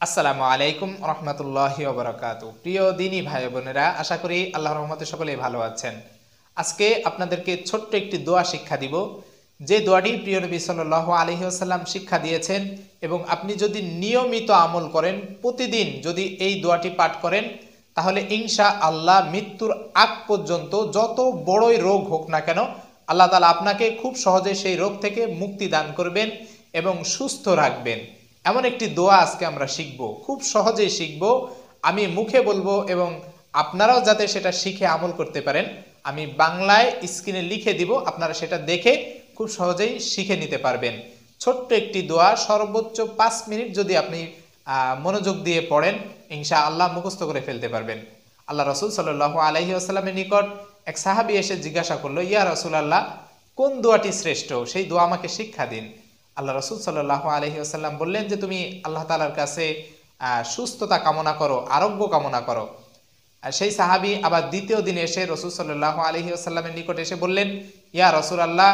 আসসালামু আলাইকুম রহমতুল্লাহি ওয়া বারাকাতুহু। প্রিয় দিনী ভাই বোনেরা, আশা করি আল্লাহর রহমতে সকলেই ভালো আছেন। আজকে আপনাদেরকে ছোট্ট একটি দোয়া শিক্ষা দিব, যে দোয়াটি প্রিয় নবী সাল্লাল্লাহু আলাইহি ওয়াসাল্লাম শিক্ষা দিয়েছেন, এবং আপনি যদি নিয়মিত আমল করেন, প্রতিদিন যদি এই দোয়াটি পাঠ করেন, তাহলে ইনশাআল্লাহ মৃত্যুর আগ পর্যন্ত যত বড়ই রোগ হোক না কেন, আল্লাহ তাআলা আপনাকে খুব সহজে সেই রোগ থেকে মুক্তি দান করবেন এবং সুস্থ রাখবেন। এমন একটি দোয়া আজকে আমরা শিখব, খুব সহজেই শিখব। আমি মুখে বলবো এবং আপনারাও যাতে সেটা শিখে আমল করতে পারেন, আমি বাংলায় স্ক্রিনে লিখে দিব, আপনারা সেটা দেখে খুব সহজেই শিখে নিতে পারবেন। ছোট্ট একটি দোয়া, সর্বোচ্চ 5 মিনিট যদি আপনি মনোযোগ দিয়ে পড়েন, ইনশাআল্লাহ মুখস্থ করে ফেলতে পারবেন। আল্লাহ রাসূল সাল্লাল্লাহু আলাইহি ওয়াসাল্লামের নিকট এক সাহাবী এসে জিজ্ঞাসা করলো, ইয়া রাসূলুল্লাহ, কোন দোয়াটি শ্রেষ্ঠ? সেই দোয়া আমাকে শিক্ষা দিন। আল্লাহ রাসূল সাল্লাল্লাহু আলাইহি ওয়াসাল্লাম বললেন যে তুমি আল্লাহ তাআলার কাছে সুস্থতা কামনা করো, আরোগ্য কামনা করো। সেই সাহাবী আবার দ্বিতীয় দিন এসে রাসূল সাল্লাল্লাহু আলাইহি ওয়াসাল্লামের নিকট এসে বললেন, ইয়া রাসূলুল্লাহ,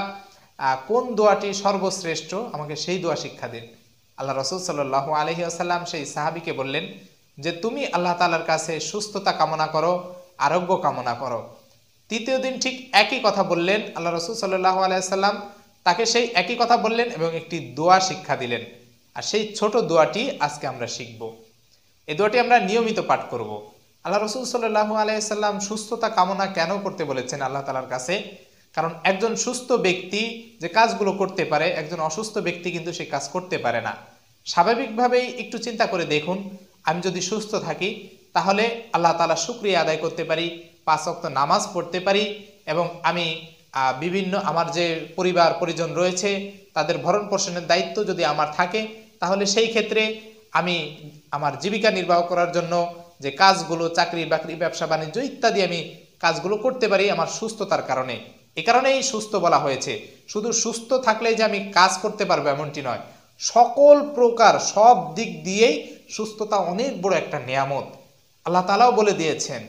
কোন দোয়াটি সর্বশ্রেষ্ঠ? আমাকে সেই দোয়া শিক্ষা দিন। আল্লাহ রাসূল সাল্লাল্লাহু আলাইহি ওয়াসাল্লাম সেই সাহাবীকে বললেন যে তুমি আল্লাহ তাআলার কাছে সুস্থতা কামনা করো, আরোগ্য কামনা করো। তৃতীয় দিন ঠিক একই কথা বললেন আল্লাহ রাসূল সাল্লাল্লাহু আলাইহি ওয়াসাল্লাম, তাকে সেই একই কথা বললেন এবং একটি দোয়া শিক্ষা দিলেন। আর সেই ছোট দোয়াটি আজকে আমরা শিখব। এই দোয়াটি আমরা নিয়মিত পাঠ করব। আল্লাহ রাসূল সাল্লাল্লাহু আলাইহি সাল্লাম সুস্থতা কামনা কেন করতে বলেছেন আল্লাহ তাআলার কাছে? কারণ একজন সুস্থ ব্যক্তি যে কাজগুলো করতে পারে, একজন অসুস্থ ব্যক্তি কিন্তু সেই কাজ করতে পারে না। স্বাভাবিকভাবেই একটু চিন্তা করে দেখুন, আমি যদি সুস্থ থাকি তাহলে আল্লাহ তাআলা শুকরিয়া আদায় করতে পারি, 5 ওয়াক্ত নামাজ পড়তে পারি, এবং আমি বিভিন্ন আমার যে পরিবার পরিজন রয়েছে তাদের ভরণ পোষণের দায়িত্ব যদি আমার থাকে, তাহলে সেই ক্ষেত্রে আমি আমার জীবিকা নির্বাহ করার জন্য যে কাজগুলো, চাকরি বাকরি, ব্যবসা বাণিজ্য ইত্যাদি আমি কাজগুলো করতে পারি আমার সুস্থতার কারণে। এ কারণেই সুস্থ বলা হয়েছে। শুধু সুস্থ থাকলেই যে আমি কাজ করতে পারবো এমনটি নয়, সকল প্রকার সব দিক দিয়েই সুস্থতা অনেক বড় একটা নিয়ামত। আল্লাহ তাআলাও বলে দিয়েছেন,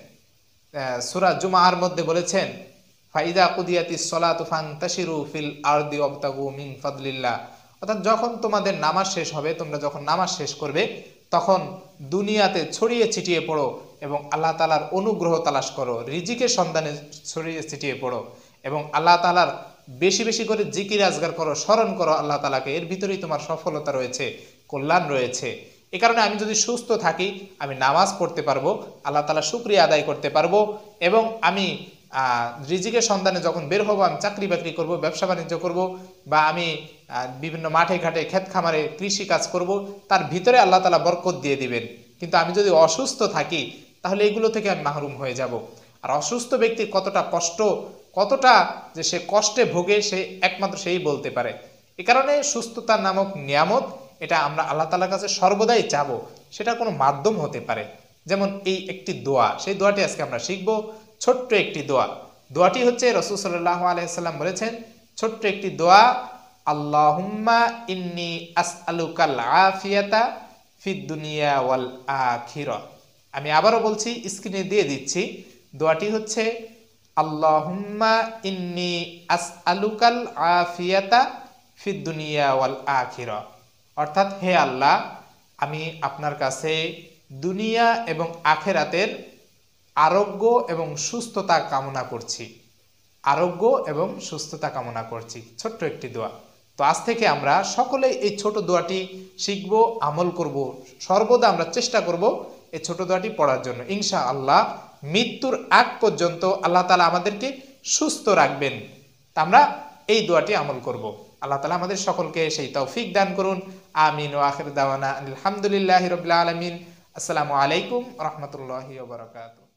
সূরা জুমার মধ্যে বলেছেন, ফাইদা কুদিয়াতিস সলাতু ফান্তাশিরু ফিল আরদি ওয়াবতাগু মিন ফাদলিল্লাহ। অর্থাৎ যখন তোমাদের নামাজ শেষ হবে, তোমরা যখন নামাজ শেষ করবে, তখন দুনিয়াতে ছড়িয়ে ছিটিয়ে পড়ো এবং আল্লাহ তাআলার অনুগ্রহ তালাশ করো, রিজিকের সন্ধানে ছড়িয়ে ছিটিয়ে পড়ো এবং আল্লাহ তাআলার বেশি বেশি করে জিকির আজগার করো, স্মরণ করো আল্লাহ তাআলাকে। এর ভিতরেই তোমার সফলতা রয়েছে, কল্যাণ রয়েছে। এ কারণে আমি যদি সুস্থ থাকি, আমি নামাজ পড়তে পারবো, আল্লাহ তাআলা শুকরিয়া আদায় করতে পারবো, এবং আমি রিজিকের সন্ধানে যখন বের হবো, আমি চাকরি বাকরি করব, ব্যবসা বাণিজ্য করব, বা আমি বিভিন্ন মাঠে ঘাটে ক্ষেত খামারে কৃষি কাজ করব, তার ভিতরে আল্লাহ তাআলা বরকত দিয়ে দিবেন। কিন্তু আমি যদি অসুস্থ থাকি, তাহলে এগুলো থেকে আমি মাহরুম হয়ে যাব। আর অসুস্থ ব্যক্তির কতটা কষ্ট, কতটা যে সে কষ্টে ভোগে, সে একমাত্র সেই বলতে পারে। এ কারণে সুস্থতা নামক নিয়ামত, এটা আমরা আল্লাহ তাআলার কাছে সর্বদাই চাবো। সেটা কোনো মাধ্যম হতে পারে, যেমন এই একটি দোয়া, সেই দোয়াটি আজকে আমরা শিখবো। ছোট্ট একটি দোয়া, দোয়াটি হচ্ছে রাসূল সাল্লাল্লাহু আলাইহি সাল্লাম বলেছেন, ছোট্ট একটি দোয়া, আল্লাহুম্মা ইন্নী আসআলুকাল আফিয়াতা ফিদ দুনিয়া ওয়াল আখিরাহ। আমি আবারও বলছি, স্ক্রিনে দিয়ে দিচ্ছি। দোয়াটি হচ্ছে আল্লাহুম্মা ইন্নী আসআলুকাল আফিয়াতা ফিদ দুনিয়া ওয়াল আখিরাহ। অর্থাৎ, হে আল্লাহ, আমি আপনার কাছে দুনিয়া এবং আখিরাতের আরোগ্য এবং সুস্থতা কামনা করছি, আরোগ্য এবং সুস্থতা কামনা করছি। ছোট্ট একটি দোয়া। তো আজ থেকে আমরা সকলেই এই ছোট দোয়াটি শিখব, আমল করব। সর্বদা আমরা চেষ্টা করব এই ছোট দোয়াটি পড়ার জন্য। ইনশাআল্লাহ মৃত্যুর আগ পর্যন্ত আল্লাহ তাআলা আমাদেরকে সুস্থ রাখবেন। তা আমরা এই দোয়াটি আমল করব। আল্লাহ তাআলা আমাদের সকলকে সেই তৌফিক দান করুন। আমিন ওয়া আখির দাওয়ানা আলহামদুলিল্লাহি রাব্বিল আলামিন। আসসালামু আলাইকুম ওয়া রাহমাতুল্লাহি ওয়া বারাকাতুহু।